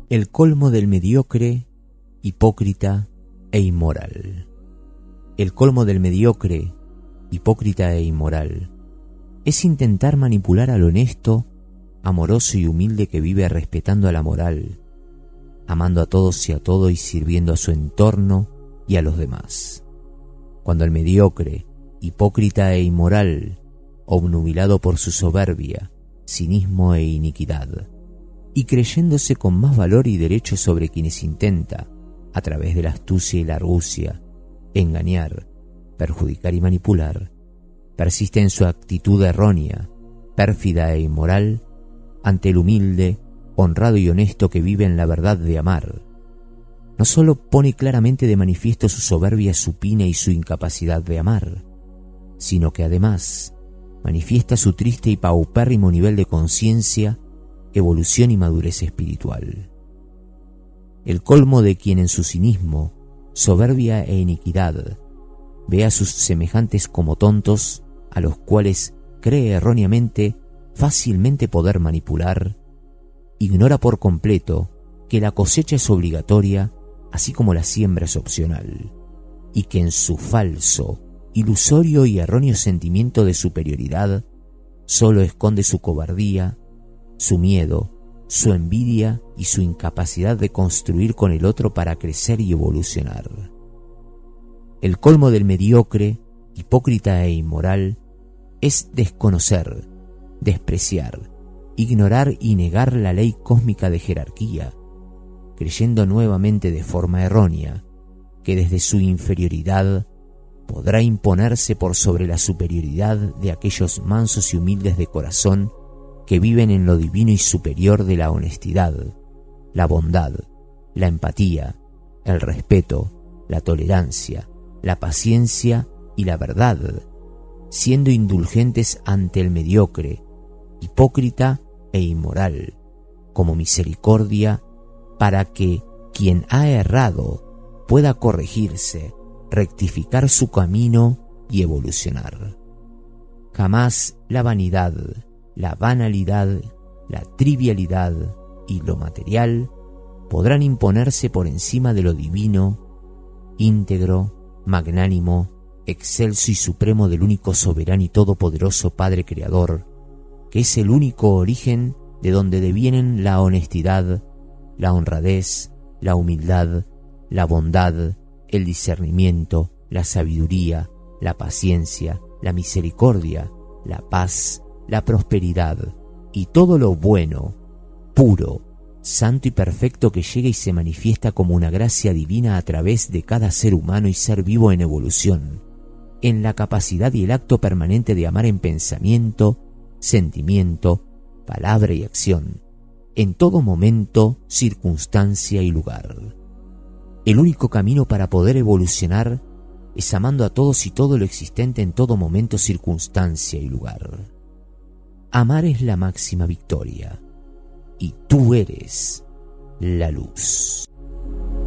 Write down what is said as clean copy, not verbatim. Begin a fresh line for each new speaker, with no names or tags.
El colmo del mediocre, hipócrita e inmoral. El colmo del mediocre, hipócrita e inmoral es intentar manipular al honesto, amoroso y humilde que vive respetando a la moral, amando a todos y a todo y sirviendo a su entorno y a los demás. Cuando el mediocre, hipócrita e inmoral, obnubilado por su soberbia, cinismo e iniquidad, y creyéndose con más valor y derecho sobre quienes intenta, a través de la astucia y la argucia, engañar, perjudicar y manipular, persiste en su actitud errónea, pérfida e inmoral, ante el humilde, honrado y honesto que vive en la verdad de amar. No solo pone claramente de manifiesto su soberbia supina y su incapacidad de amar, sino que además manifiesta su triste y paupérrimo nivel de conciencia, evolución y madurez espiritual. El colmo de quien en su cinismo, soberbia e iniquidad ve a sus semejantes como tontos, a los cuales cree erróneamente fácilmente poder manipular, ignora por completo que la cosecha es obligatoria, así como la siembra es opcional, y que en su falso, ilusorio y erróneo sentimiento de superioridad solo esconde su cobardía, su miedo, su envidia y su incapacidad de construir con el otro para crecer y evolucionar. El colmo del mediocre, hipócrita e inmoral es desconocer, despreciar, ignorar y negar la ley cósmica de jerarquía, creyendo nuevamente de forma errónea que desde su inferioridad podrá imponerse por sobre la superioridad de aquellos mansos y humildes de corazón que viven en lo divino y superior de la honestidad, la bondad, la empatía, el respeto, la tolerancia, la paciencia y la verdad, siendo indulgentes ante el mediocre, hipócrita e inmoral, como misericordia para que quien ha errado pueda corregirse, rectificar su camino y evolucionar. Jamás la vanidad, la banalidad, la trivialidad y lo material podrán imponerse por encima de lo divino, íntegro, magnánimo, excelso y supremo del único soberano y todopoderoso Padre Creador, que es el único origen de donde devienen la honestidad, la honradez, la humildad, la bondad, el discernimiento, la sabiduría, la paciencia, la misericordia, la paz, la prosperidad y todo lo bueno, puro, santo y perfecto que llega y se manifiesta como una gracia divina a través de cada ser humano y ser vivo en evolución, en la capacidad y el acto permanente de amar en pensamiento, sentimiento, palabra y acción, en todo momento, circunstancia y lugar. El único camino para poder evolucionar es amando a todos y todo lo existente en todo momento, circunstancia y lugar. Amar es la máxima victoria, y tú eres la luz.